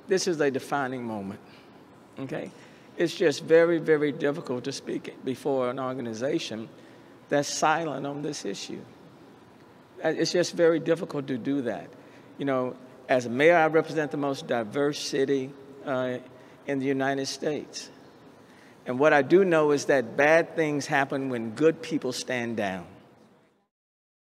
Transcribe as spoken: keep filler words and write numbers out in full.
this is a defining moment, okay? It's just very, very difficult to speak before an organization that's silent on this issue. It's just very difficult to do that. You know, as a mayor, I represent the most diverse city uh, in the United States. And what I do know is that bad things happen when good people stand down.